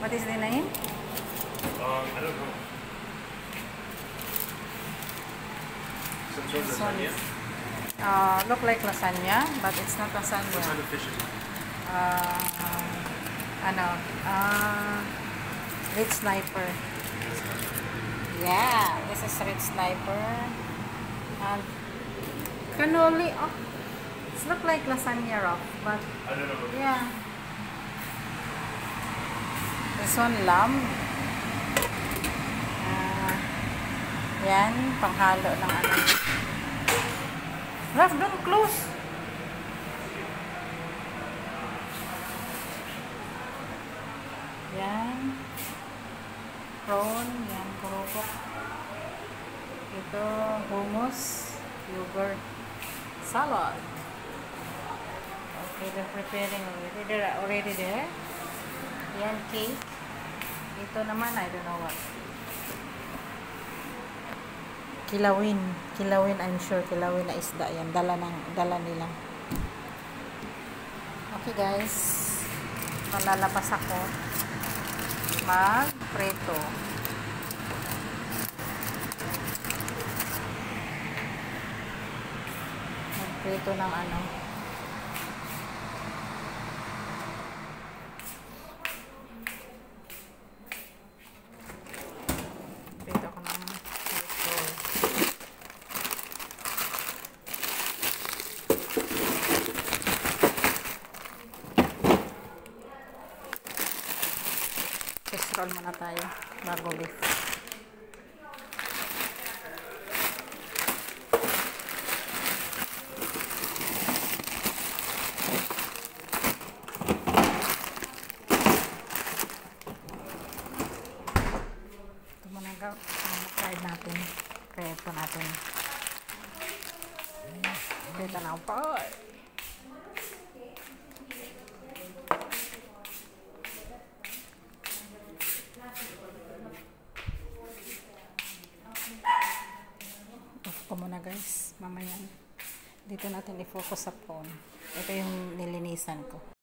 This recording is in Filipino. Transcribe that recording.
What is the name? I don't know. Some sort of lasagna? Look like lasagna, but it's not lasagna. What kind of fish is it? Red Sniper. Yeah, this is Red Sniper. And cannoli. Oh, it's look like lasagna wrap, but I don't know. yeah. This one lamb. Yan, panghalo ng ano. Raf, don't close. Yan. Prawn, yan, kurupok. Ito, hummus, yogurt, salad. Okay, they're preparing already. They're already there. Yan, cake. Ito naman, I don't know what. Kilawin. Kilawin, I'm sure. Kilawin na isda yan. Dala nila. Okay, guys. Malalapas ako. Mag-preto. Mag-preto ng ano. Preto ko ng preto. Roll muna tayo bago beef. Ito muna ang fried natin. Kaya ito natin. Ito na ang part. Off ko muna guys, mamaya dito natin i-focus sa phone. Ito yung nilinisan ko.